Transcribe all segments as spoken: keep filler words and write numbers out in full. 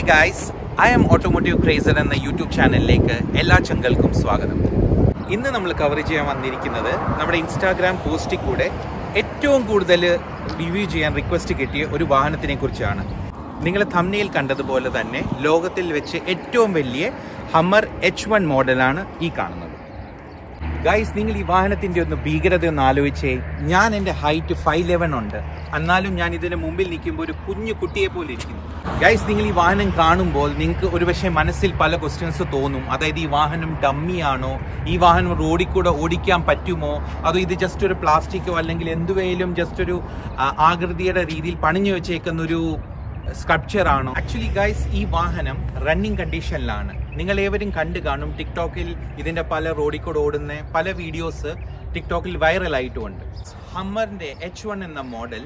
guys, Iamautomotivecrazer എന്ന YouTube ചാനലിലേക്ക് എല്ലാ ചങ്കൾക്കും സ്വാഗതം. ഇന്ന് നമ്മൾ കവർ ചെയ്യാൻ വന്നിരിക്കുന്നത് നമ്മുടെ ഇൻസ്റ്റാഗ്രാം പോസ്റ്റിൽ കൂടെ ഏറ്റവും കൂടുതൽ റിവ്യൂ ചെയ്യാൻ റിക്വസ്റ്റ് കിട്ടിയ ഒരു വാഹനത്തിനെ കുറിച്ചാണ്. നിങ്ങൾ തംബ്നെയിൽ കണ്ടതുപോലെ തന്നെ ലോകത്തിൽ വെച്ച് ഏറ്റവും വലിയ ഹമ്മർ എച്ച് വൺ മോഡലാണ് ഈ കാണുന്നത്. ഗൈസ്, നിങ്ങൾ ഈ വാഹനത്തിൻ്റെ ഒന്ന് ഭീകരത ഒന്ന് ആലോചിച്ചേ. ഞാൻ എൻ്റെ ഹൈറ്റ് ഫൈവ് ലെവൻ ഉണ്ട്, എന്നാലും ഞാൻ ഇതിന് മുമ്പിൽ നിൽക്കുമ്പോൾ ഒരു കുഞ്ഞു കുട്ടിയെ പോലെ ഇരിക്കുന്നു. ഗൈസ്, നിങ്ങൾ ഈ വാഹനം കാണുമ്പോൾ നിങ്ങൾക്ക് ഒരുപക്ഷെ മനസ്സിൽ പല ക്വസ്റ്റ്യൻസ് തോന്നും. അതായത് ഈ വാഹനം ഡമ്മിയാണോ, ഈ വാഹനം റോഡിൽ കൂടെ ഓടിക്കാൻ പറ്റുമോ, അതോ ഇത് ജസ്റ്റ് ഒരു പ്ലാസ്റ്റിക്കോ അല്ലെങ്കിൽ എന്തുവേലും ജസ്റ്റ് ഒരു ആകൃതിയുടെ രീതിയിൽ പണിഞ്ഞു വെച്ചേക്കുന്ന ഒരു സ്കൾപ്ചർ ആണോ? ആക്ച്വലി ഗൈസ്, ഈ വാഹനം റണ്ണിങ് കണ്ടീഷനിലാണ്. നിങ്ങൾ ഏവരും കണ്ടു കാണും. ടിക്ടോക്കിൽ ഇതിന്റെ പല റോഡിൽ കൂടെ ഓടുന്ന പല വീഡിയോസ് ടിക്ടോക്കിൽ വൈറലായിട്ടുമുണ്ട്. ഹമ്മറിന്റെ എച്ച് വൺ എന്ന model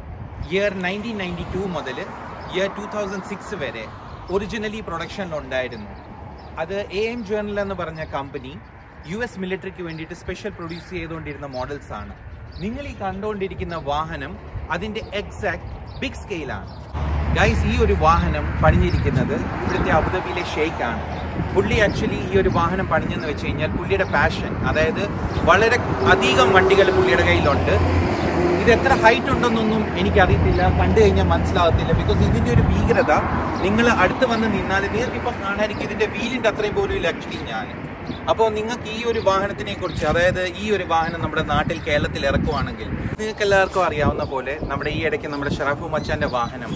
year nineteen ninety two മുതൽ ഇയർ ടൂ തൗസൻഡ് സിക്സ് വരെ ഒറിജിനലി പ്രൊഡക്ഷനിലുണ്ടായിരുന്നു. അത് എ എം ജേർണൽ എന്ന് പറഞ്ഞ കമ്പനി യു എസ് മിലിറ്ററിക്ക് വേണ്ടിയിട്ട് സ്പെഷ്യൽ പ്രൊഡ്യൂസ് ചെയ്തുകൊണ്ടിരുന്ന മോഡൽസ് ആണ്. നിങ്ങൾ ഈ കണ്ടുകൊണ്ടിരിക്കുന്ന വാഹനം അതിന്റെ എക്സാക്ട് ബിഗ് സ്കെയിലാണ്. ഗൈസ്, ഈ ഒരു വാഹനം പണിഞ്ഞിരിക്കുന്നത് ഇവിടുത്തെ അബുദാബിയിലെ ഷെയ്ഖ് ആണ്. പുള്ളി ആക്ച്വലി ഈ ഒരു വാഹനം പണിഞ്ഞെന്ന് വെച്ച് കഴിഞ്ഞാൽ പുള്ളിയുടെ പാഷൻ, അതായത് വളരെ അധികം വണ്ടികൾ പുള്ളിയുടെ കയ്യിലുണ്ട്. ഇത് എത്ര ഹൈറ്റ് ഉണ്ടെന്നൊന്നും എനിക്കറിയത്തില്ല, കണ്ടു കഴിഞ്ഞാൽ മനസ്സിലാകത്തില്ല. ബിക്കോസ് ഇതിൻ്റെ ഒരു ഭീകരത നിങ്ങൾ അടുത്ത് വന്ന് നിന്നാൽ നിങ്ങൾക്ക് ഇപ്പം കാണാതിരിക്കും ഇതിൻ്റെ വീലിൻ്റെ അത്രയും പോലും ഇല്ല ആക്ച്വലി ഞാൻ. അപ്പോൾ നിങ്ങൾക്ക് ഈ ഒരു വാഹനത്തിനെ കുറിച്ച്, അതായത് ഈ ഒരു വാഹനം നമ്മുടെ നാട്ടിൽ കേരളത്തിൽ ഇറക്കുവാണെങ്കിൽ നിങ്ങൾക്ക് എല്ലാവർക്കും അറിയാവുന്ന പോലെ നമ്മുടെ ഈ ഇടയ്ക്ക് നമ്മുടെ ഷറാഫു മച്ചാൻ്റെ വാഹനം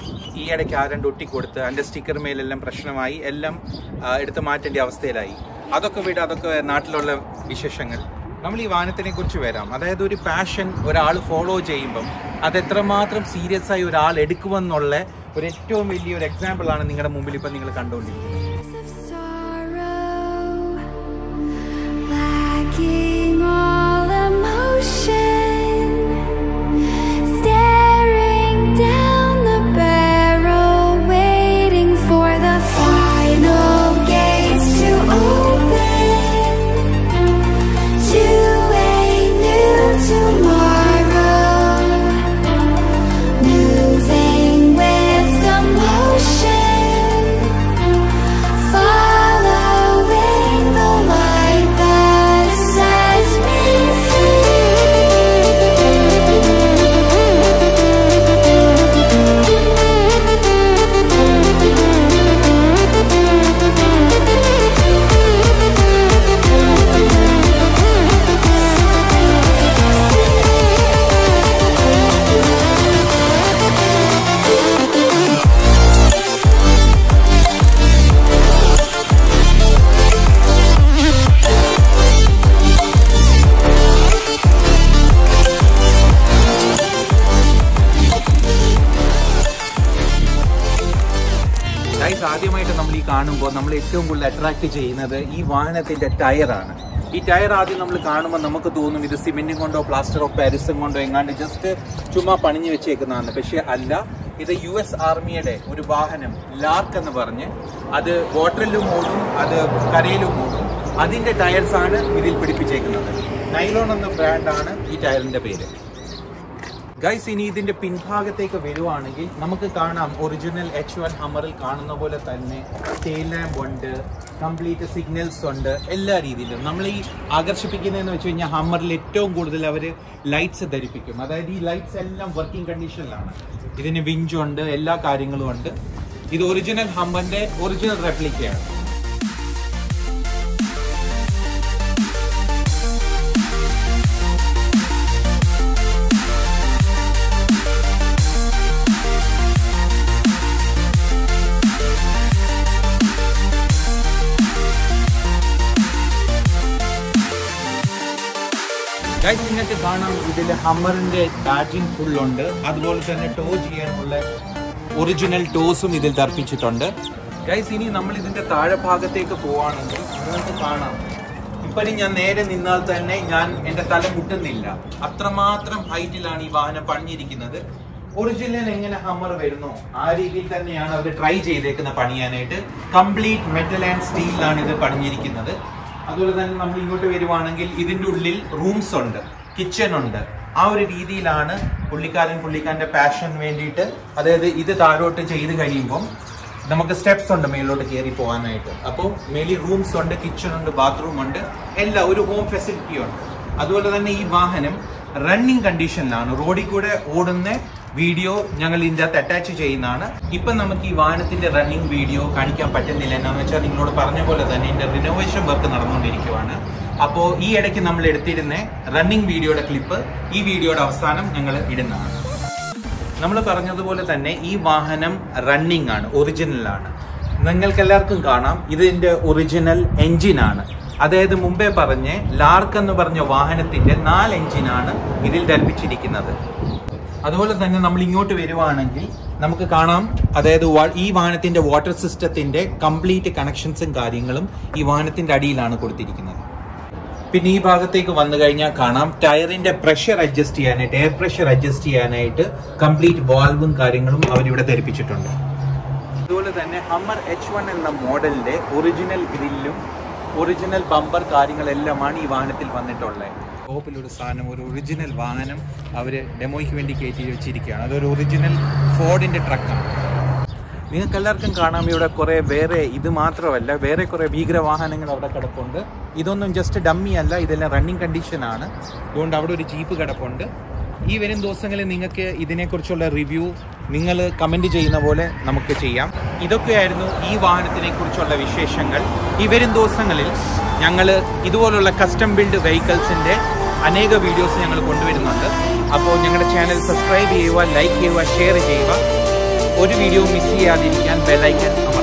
ഈ ഇടയ്ക്ക് ആരണ്ട് ഒട്ടിക്കൊടുത്ത് അതിൻ്റെ സ്റ്റിക്കർ മേലെല്ലാം പ്രശ്നമായി, എല്ലാം എടുത്ത് മാറ്റേണ്ട അവസ്ഥയിലായി. അതൊക്കെ വിട്, അതൊക്കെ നാട്ടിലുള്ള വിശേഷങ്ങൾ. നമ്മൾ ഈ വാഹനത്തിനെ കുറിച്ച് വരാം. അതായത് ഒരു പാഷൻ ഒരാൾ ഫോളോ ചെയ്യുമ്പം അത് എത്രമാത്രം സീരിയസ് ആയി ഒരാൾ എടുക്കുമെന്നുള്ള ഒരു ഏറ്റവും വലിയൊരു എക്സാമ്പിളാണ് നിങ്ങളുടെ മുമ്പിൽ ഇപ്പം നിങ്ങൾ കണ്ടുകൊണ്ടിരിക്കുന്നത്. ആദ്യമായിട്ട് നമ്മൾ ഈ കാണുമ്പോൾ നമ്മൾ ഏറ്റവും കൂടുതൽ അട്രാക്ട് ചെയ്യുന്നത് ഈ വാഹനത്തിന്റെ ടയറാണ്. ഈ ടയർ ആദ്യം നമ്മൾ കാണുമ്പോൾ നമുക്ക് തോന്നും ഇത് സിമെന്റും കൊണ്ടോ പ്ലാസ്റ്റർ ഓഫ് പാരിസും കൊണ്ടോ എങ്ങാണ്ട് ജസ്റ്റ് ചുമ്മാ പണിഞ്ഞു വെച്ചേക്കുന്നതാണ്. പക്ഷെ അല്ല, ഇത് യു എസ് ആർമിയുടെ ഒരു വാഹനം ലാർക്ക് എന്ന് പറഞ്ഞ് അത് വാട്ടറിലും ഓടും, അത് കരയിലും ഓടും. അതിന്റെ ടയർസ് ആണ് ഇതിൽ പിടിപ്പിച്ചേക്കുന്നത്. നൈലോൺ എന്ന ബ്രാൻഡാണ് ഈ ടയറിന്റെ പേര്. ഗൈസ്, ഇനി ഇതിന്റെ പിൻഭാഗത്തേക്ക് വരുവാണെങ്കിൽ നമുക്ക് കാണാം ഒറിജിനൽ എച്ച് വൺ ഹമ്മറിൽ കാണുന്ന പോലെ തന്നെ ടെയിൽ ലാമ്പ് ഉണ്ട്, കംപ്ലീറ്റ് സിഗ്നൽസ് ഉണ്ട്, എല്ലാ രീതിയിലും. നമ്മൾ ഈ ആകർഷിപ്പിക്കുന്നതെന്ന് വെച്ച് കഴിഞ്ഞാൽ ഹമ്മറിൽ ഏറ്റവും കൂടുതൽ അവർ ലൈറ്റ്സ് ധരിപ്പിക്കും. അതായത് ഈ ലൈറ്റ്സ് എല്ലാം വർക്കിംഗ് കണ്ടീഷനിലാണ്. ഇതിന് വിഞ്ചുണ്ട്, എല്ലാ കാര്യങ്ങളും ഉണ്ട്. ഇത് ഒറിജിനൽ ഹമ്മറിന്റെ ഒറിജിനൽ റെപ്ലിക്കയാണ്. ഗൈസ്, നിങ്ങൾക്ക് കാണാം ഇതിൽ ഹമ്മറിന്റെ ബാഡ്ജിങ് ഫുൾ ഉണ്ട്. അതുപോലെ തന്നെ ടോ ചെയ്യാനുള്ള ഒറിജിനൽ ടോസും ഇതിൽ ധർപ്പിച്ചിട്ടുണ്ട്. ഗൈസ്, ഇനി നമ്മൾ ഇതിന്റെ താഴെ ഭാഗത്തേക്ക് പോവാണെങ്കിൽ നിങ്ങൾക്ക് കാണാം, ഇപ്പോഴും ഞാൻ നേരെ നിന്നാൽ തന്നെ ഞാൻ എൻ്റെ തല മുട്ടുന്നില്ല, അത്രമാത്രം ഹൈറ്റിലാണ് ഈ വാഹനം പണിഞ്ഞിരിക്കുന്നത്. ഒറിജിനൽ എങ്ങനെ ഹമ്മർ വരുന്നോ ആ രീതിയിൽ തന്നെയാണ് അവർ ട്രൈ ചെയ്തേക്കുന്ന പണിയാനായിട്ട്. കംപ്ലീറ്റ് മെറ്റൽ ആൻഡ് സ്റ്റീലിലാണ് ഇത് പണിഞ്ഞിരിക്കുന്നത്. അതുപോലെ തന്നെ നമ്മൾ ഇങ്ങോട്ട് വരുവാണെങ്കിൽ ഇതിൻ്റെ ഉള്ളിൽ റൂംസ് ഉണ്ട്, കിച്ചൺ ഉണ്ട്. ആ ഒരു രീതിയിലാണ് പുള്ളിക്കാരൻ പുള്ളിക്കാരൻ്റെ പാഷൻ വേണ്ടിയിട്ട്, അതായത് ഇത് താഴോട്ട് ചെയ്ത് കഴിയുമ്പം നമുക്ക് സ്റ്റെപ്സ് ഉണ്ട് മേലോട്ട് കയറി പോകാനായിട്ട്. അപ്പോൾ മേളിൽ റൂംസ് ഉണ്ട്, കിച്ചൺ ഉണ്ട്, ബാത്റൂം ഉണ്ട്, എല്ലാം ഒരു ഹോം ഫെസിലിറ്റി ഉണ്ട്. അതുപോലെ തന്നെ ഈ വാഹനം റണ്ണിങ് കണ്ടീഷനിലാണ്. റോഡിൽ കൂടെ ഓടുന്ന വീഡിയോ ഞങ്ങൾ ഇതിൻ്റെ അകത്ത് അറ്റാച്ച് ചെയ്യുന്നതാണ്. ഇപ്പം നമുക്ക് ഈ വാഹനത്തിന്റെ റണ്ണിങ് വീഡിയോ കാണിക്കാൻ പറ്റുന്നില്ല. എന്നാന്ന് വെച്ചാൽ നിങ്ങളോട് പറഞ്ഞ പോലെ തന്നെ ഇതിന്റെ റിനോവേഷൻ വർക്ക് നടന്നുകൊണ്ടിരിക്കുകയാണ്. അപ്പോൾ ഈ ഇടയ്ക്ക് നമ്മൾ എടുത്തിരുന്ന റണ്ണിങ് വീഡിയോയുടെ ക്ലിപ്പ് ഈ വീഡിയോയുടെ അവസാനം ഞങ്ങൾ ഇടുന്നതാണ്. നമ്മൾ പറഞ്ഞതുപോലെ തന്നെ ഈ വാഹനം റണ്ണിങ് ആണ്, ഒറിജിനലാണ്. നിങ്ങൾക്ക് എല്ലാവർക്കും കാണാം ഇതിന്റെ ഒറിജിനൽ എഞ്ചിനാണ്. അതായത് മുമ്പേ പറഞ്ഞ് ലാർക്ക് എന്ന് പറഞ്ഞ വാഹനത്തിന്റെ നാല് എഞ്ചിനാണ് ഇതിൽ ധരിപ്പിച്ചിരിക്കുന്നത്. അതുപോലെ തന്നെ നമ്മൾ ഇങ്ങോട്ട് വരുവാണെങ്കിൽ നമുക്ക് കാണാം, അതായത് ഈ വാഹനത്തിന്റെ വാട്ടർ സിസ്റ്റത്തിന്റെ കംപ്ലീറ്റ് കണക്ഷൻസും കാര്യങ്ങളും ഈ വാഹനത്തിന്റെ അടിയിലാണ് കൊടുത്തിരിക്കുന്നത്. പിന്നെ ഈ ഭാഗത്തേക്ക് വന്നു കഴിഞ്ഞാൽ കാണാം ടയറിന്റെ പ്രഷർ അഡ്ജസ്റ്റ് ചെയ്യാനായിട്ട്, എയർ പ്രഷർ അഡ്ജസ്റ്റ് ചെയ്യാനായിട്ട് കംപ്ലീറ്റ് വാൽവും കാര്യങ്ങളും അവരിവിടെ ധരിപ്പിച്ചിട്ടുണ്ട്. അതുപോലെ തന്നെ ഹമ്മർ എച്ച് വൺ എന്ന മോഡലിന്റെ ഒറിജിനൽ ഗ്രില്ലും ഒറിജിനൽ ബമ്പർ കാര്യങ്ങളെല്ലാമാണ് ഈ വാഹനത്തിൽ വന്നിട്ടുള്ളത്. ടോപ്പിലൊരു സാധനം, ഒരു ഒറിജിനൽ വാഹനം അവർ ഡെമോയ്ക്ക് വേണ്ടി കയറ്റി വെച്ചിരിക്കുകയാണ്. അതൊരു ഒറിജിനൽ ഫോർഡിന്റെ ട്രക്കാണ്. നിങ്ങൾക്ക് എല്ലാവർക്കും കാണാം ഇവിടെ കുറേ വേറെ, ഇത് മാത്രമല്ല വേറെ കുറേ ഭീകര വാഹനങ്ങൾ അവിടെ കിടപ്പുണ്ട്. ഇതൊന്നും ജസ്റ്റ് ഡമ്മി അല്ല, ഇതെല്ലാം റണ്ണിങ് കണ്ടീഷനാണ്. അതുകൊണ്ട് അവിടെ ഒരു ജീപ്പ് കിടപ്പുണ്ട്. ഈ വരും ദിവസങ്ങളിൽ നിങ്ങൾക്ക് ഇതിനെക്കുറിച്ചുള്ള റിവ്യൂ നിങ്ങൾ കമൻറ്റ് ചെയ്യുന്ന പോലെ നമുക്ക് ചെയ്യാം. ഇതൊക്കെയായിരുന്നു ഈ വാഹനത്തിനെ കുറിച്ചുള്ള വിശേഷങ്ങൾ. ഈ വരും ദിവസങ്ങളിൽ ഞങ്ങൾ ഇതുപോലുള്ള കസ്റ്റം ബിൽഡ് വെഹിക്കിൾസിൻ്റെ അനേക വീഡിയോസ് ഞങ്ങൾ കൊണ്ടുവരുന്നുണ്ട്. അപ്പോൾ ഞങ്ങളുടെ ചാനൽ സബ്സ്ക്രൈബ് ചെയ്യുക, ലൈക്ക് ചെയ്യുക, ഷെയർ ചെയ്യുക. ഒരു വീഡിയോ മിസ് ചെയ്യാതിരിക്കാൻ ബെൽ ഐക്കൺ അമർത്തുക.